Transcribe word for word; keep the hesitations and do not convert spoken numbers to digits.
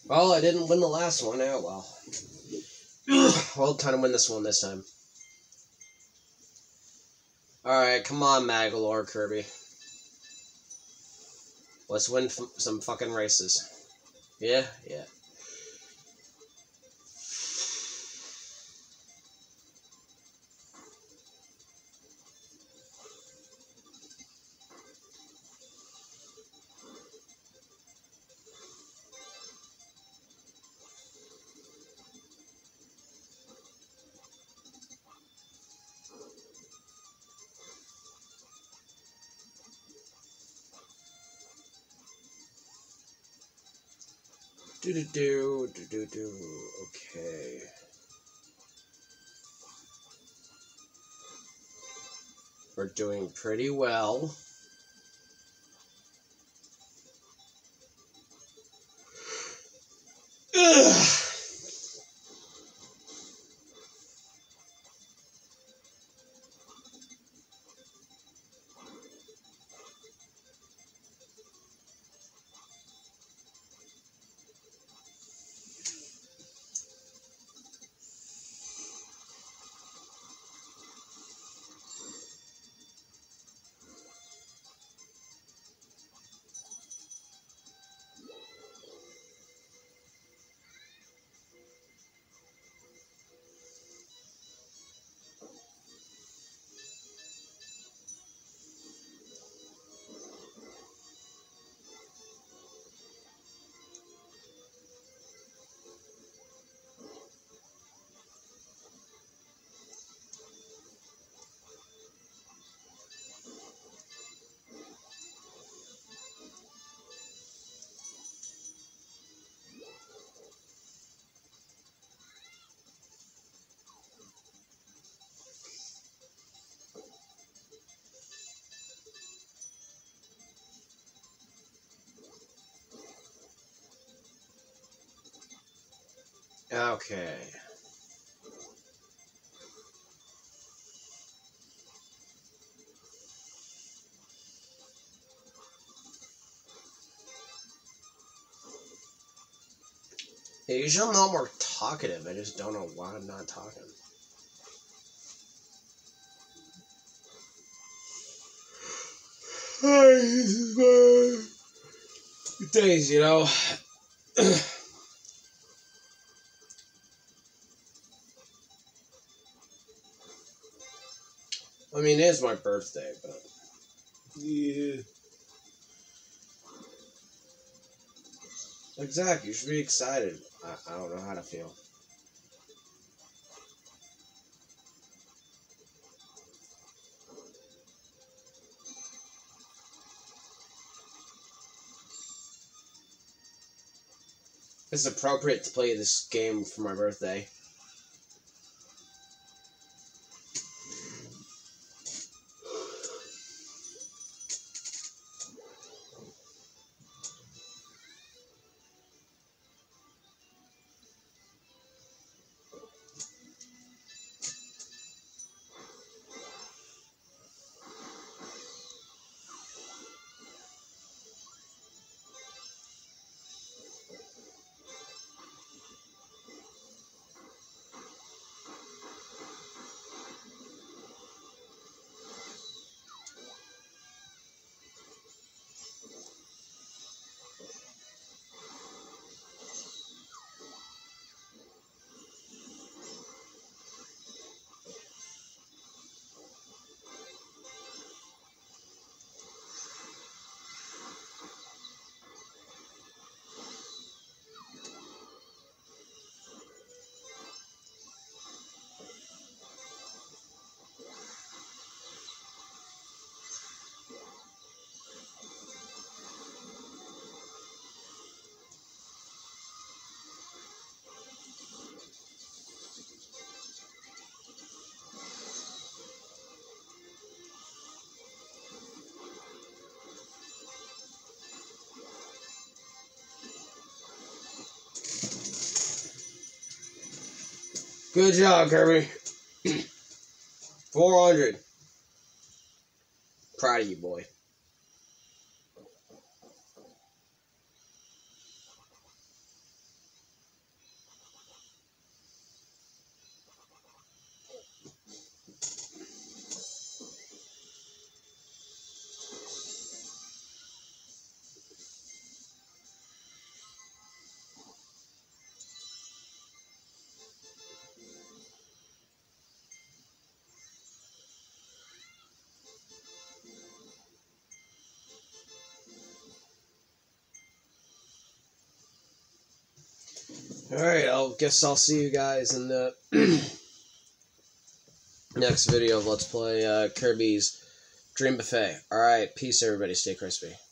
Well, I didn't win the last one. Oh, well. I'll kind of win this one this time. Alright, come on, Magolor Kirby. Let's win f some fucking races. Yeah, yeah. Do do do do do do. Okay. We're doing pretty well. Ugh. Okay. Yeah, usually I'm not more talkative. I just don't know why I'm not talking. Days, you know. I mean, it is my birthday, but yeah. Exactly. You should be excited. I, I don't know how to feel. It's appropriate to play this game for my birthday. Good job, Kirby. four hundred. Proud of you, boy. Alright, I guess I'll see you guys in the next video of Let's Play uh, Kirby's Dream Buffet. Alright, peace everybody, stay crispy.